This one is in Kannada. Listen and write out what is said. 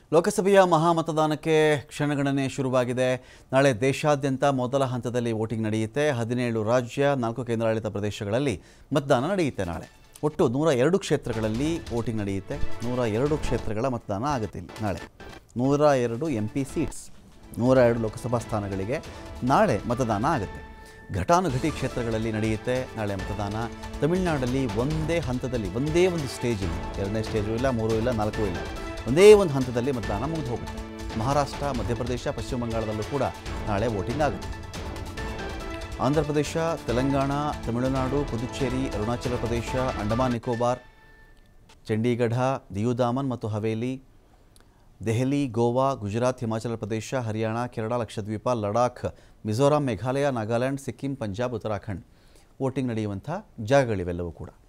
ಲೋಕಸಭೆಯ ಮಹಾಮತದಾನಕ್ಕೆ ಕ್ಷಣಗಣನೆ ಶುರುವಾಗಿದೆ. ನಾಳೆ ದೇಶಾದ್ಯಂತ ಮೊದಲ ಹಂತದಲ್ಲಿ ವೋಟಿಂಗ್ ನಡೆಯುತ್ತೆ. 17 ರಾಜ್ಯ 4 ಕೇಂದ್ರಾಡಳಿತ ಪ್ರದೇಶಗಳಲ್ಲಿ ಮತದಾನ ನಡೆಯುತ್ತೆ. ನಾಳೆ ಒಟ್ಟು 102 ಕ್ಷೇತ್ರಗಳಲ್ಲಿ ವೋಟಿಂಗ್ ನಡೆಯುತ್ತೆ. 102 ಕ್ಷೇತ್ರಗಳ ಮತದಾನ ಆಗುತ್ತೆ. ನಾಳೆ 102 MP ಸೀಟ್ಸ್, 102 ಲೋಕಸಭಾ ಸ್ಥಾನಗಳಿಗೆ ನಾಳೆ ಮತದಾನ ಆಗುತ್ತೆ. ಘಟಾನುಘಟಿ ಕ್ಷೇತ್ರಗಳಲ್ಲಿ ನಡೆಯುತ್ತೆ ನಾಳೆ ಮತದಾನ. ತಮಿಳುನಾಡಲ್ಲಿ ಒಂದೇ ಹಂತದಲ್ಲಿ ಒಂದೇ ಒಂದು ಸ್ಟೇಜಿಗೆ, ಎರಡನೇ ಸ್ಟೇಜು ಇಲ್ಲ, 3 ಇಲ್ಲ, 4 ಇಲ್ಲ, ಒಂದೇ ಒಂದು ಹಂತದಲ್ಲಿ ಮತದಾನ ಮುಗಿದು ಹೋಗುತ್ತೆ. ಮಹಾರಾಷ್ಟ್ರ, ಮಧ್ಯಪ್ರದೇಶ, ಪಶ್ಚಿಮ ಬಂಗಾಳದಲ್ಲೂ ಕೂಡ ನಾಳೆ ವೋಟಿಂಗ್ ಆಗುತ್ತೆ. ಆಂಧ್ರ ಪ್ರದೇಶ, ತೆಲಂಗಾಣ, ತಮಿಳುನಾಡು, ಪುದುಚೇರಿ, ಅರುಣಾಚಲ ಪ್ರದೇಶ, ಅಂಡಮಾನ್ ನಿಕೋಬಾರ್, ಚಂಡೀಗಢ, ದಿಯು ದಾಮನ್ ಮತ್ತು ಹವೇಲಿ, ದೆಹಲಿ, ಗೋವಾ, ಗುಜರಾತ್, ಹಿಮಾಚಲ ಪ್ರದೇಶ, ಹರಿಯಾಣ, ಕೇರಳ, ಲಕ್ಷದ್ವೀಪ, ಲಡಾಖ್, ಮಿಜೋರಾಂ, ಮೇಘಾಲಯ, ನಾಗಾಲ್ಯಾಂಡ್, ಸಿಕ್ಕಿಂ, ಪಂಜಾಬ್, ಉತ್ತರಾಖಂಡ್ ವೋಟಿಂಗ್ ನಡೆಯುವಂಥ ಜಾಗಗಳಿವೆಲ್ಲವೂ ಕೂಡ.